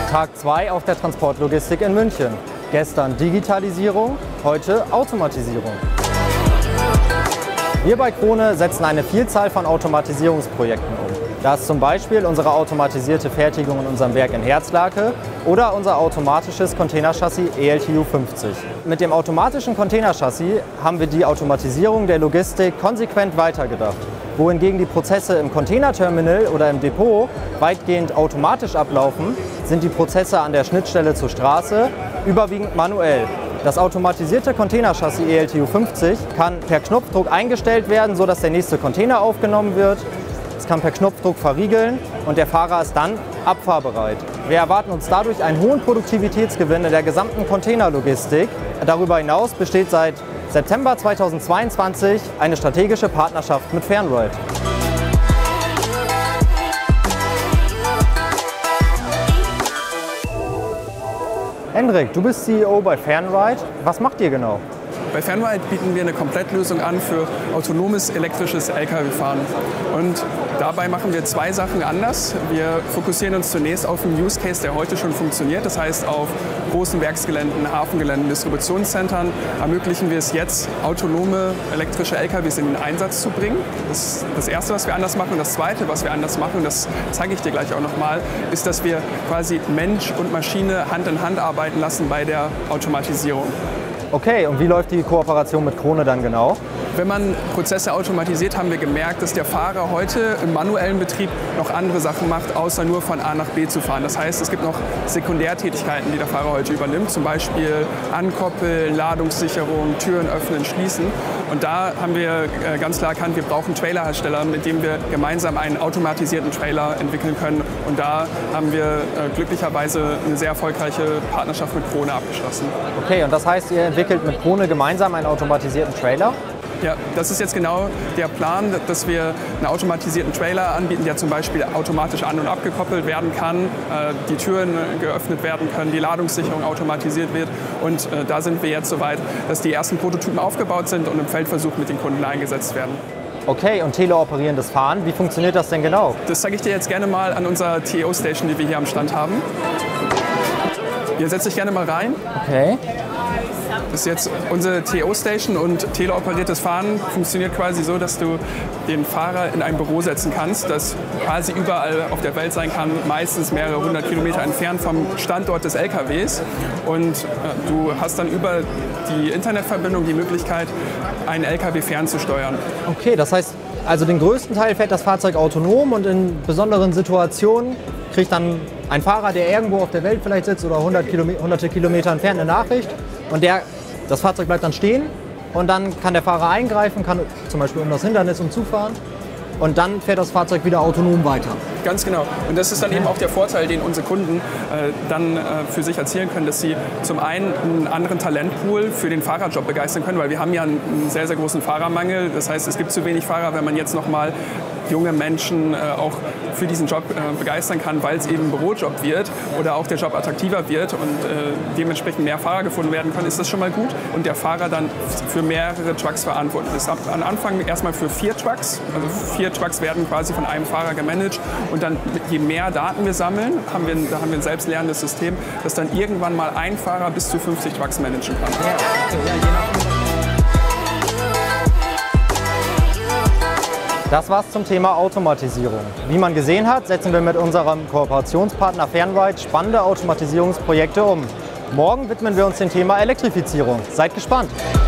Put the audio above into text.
Tag 2 auf der Transportlogistik in München. Gestern Digitalisierung, heute Automatisierung. Wir bei Krone setzen eine Vielzahl von Automatisierungsprojekten um. Da ist zum Beispiel unsere automatisierte Fertigung in unserem Werk in Herzlake oder unser automatisches Containerchassis ELTU 50. Mit dem automatischen Containerchassis haben wir die Automatisierung der Logistik konsequent weitergedacht. Wohingegen die Prozesse im Containerterminal oder im Depot weitgehend automatisch ablaufen, sind die Prozesse an der Schnittstelle zur Straße überwiegend manuell. Das automatisierte Containerchassis ELTU 50 kann per Knopfdruck eingestellt werden, sodass der nächste Container aufgenommen wird. Es kann per Knopfdruck verriegeln und der Fahrer ist dann abfahrbereit. Wir erwarten uns dadurch einen hohen Produktivitätsgewinn in der gesamten Containerlogistik. Darüber hinaus besteht seit September 2022 eine strategische Partnerschaft mit Fernride. Hendrik, du bist CEO bei Fernride. Was macht ihr genau? Bei Fernride bieten wir eine Komplettlösung an für autonomes elektrisches Lkw-Fahren. Und dabei machen wir zwei Sachen anders. Wir fokussieren uns zunächst auf einen Use Case, der heute schon funktioniert. Das heißt, auf großen Werksgeländen, Hafengeländen, Distributionszentren ermöglichen wir es jetzt, autonome elektrische Lkws in den Einsatz zu bringen. Das ist das Erste, was wir anders machen. Und das Zweite, was wir anders machen, das zeige ich dir gleich auch nochmal, ist, dass wir quasi Mensch und Maschine Hand in Hand arbeiten lassen bei der Automatisierung. Okay, und wie läuft die Kooperation mit Krone dann genau? Wenn man Prozesse automatisiert, haben wir gemerkt, dass der Fahrer heute im manuellen Betrieb noch andere Sachen macht, außer nur von A nach B zu fahren. Das heißt, es gibt noch Sekundärtätigkeiten, die der Fahrer heute übernimmt, zum Beispiel Ankoppeln, Ladungssicherung, Türen öffnen, schließen. Und da haben wir ganz klar erkannt, wir brauchen Trailerhersteller, mit dem wir gemeinsam einen automatisierten Trailer entwickeln können. Und da haben wir glücklicherweise eine sehr erfolgreiche Partnerschaft mit Krone abgeschlossen. Okay, und das heißt, ihr entwickelt mit Krone gemeinsam einen automatisierten Trailer? Ja, das ist jetzt genau der Plan, dass wir einen automatisierten Trailer anbieten, der zum Beispiel automatisch an- und abgekoppelt werden kann, die Türen geöffnet werden können, die Ladungssicherung automatisiert wird. Und da sind wir jetzt soweit, dass die ersten Prototypen aufgebaut sind und im Feldversuch mit den Kunden eingesetzt werden. Okay, und teleoperierendes Fahren, wie funktioniert das denn genau? Das zeige ich dir jetzt gerne mal an unserer TO-Station, die wir hier am Stand haben. Hier setze ich gerne mal rein. Okay. Das ist jetzt unsere TO-Station und teleoperiertes Fahren funktioniert quasi so, dass du den Fahrer in ein Büro setzen kannst, das quasi überall auf der Welt sein kann, meistens mehrere hundert Kilometer entfernt vom Standort des LKWs. Und du hast dann über die Internetverbindung die Möglichkeit, einen LKW fernzusteuern. Okay, das heißt, also den größten Teil fährt das Fahrzeug autonom und in besonderen Situationen kriegt dann ein Fahrer, der irgendwo auf der Welt vielleicht sitzt oder hunderte Kilometer entfernt, eine Nachricht und das Fahrzeug bleibt dann stehen und dann kann der Fahrer eingreifen, kann zum Beispiel um das Hindernis umzufahren und dann fährt das Fahrzeug wieder autonom weiter. Ganz genau. Und das ist dann eben auch der Vorteil, den unsere Kunden dann für sich erzielen können, dass sie zum einen einen anderen Talentpool für den Fahrerjob begeistern können, weil wir haben ja einen sehr, sehr großen Fahrermangel. Das heißt, es gibt zu wenig Fahrer, wenn man jetzt noch mal junge Menschen auch für diesen Job begeistern kann, weil es eben ein Bürojob wird oder auch der Job attraktiver wird und dementsprechend mehr Fahrer gefunden werden können, ist das schon mal gut. Und der Fahrer dann für mehrere Trucks verantwortlich ist. Am Anfang erstmal für 4 Trucks. Also 4 Trucks werden quasi von einem Fahrer gemanagt. Und dann, je mehr Daten wir sammeln, haben wir ein selbstlernendes System, das dann irgendwann mal ein Fahrer bis zu 50 Trucks managen kann. Ja, okay. Das war's zum Thema Automatisierung. Wie man gesehen hat, setzen wir mit unserem Kooperationspartner Fernride spannende Automatisierungsprojekte um. Morgen widmen wir uns dem Thema Elektrifizierung. Seid gespannt!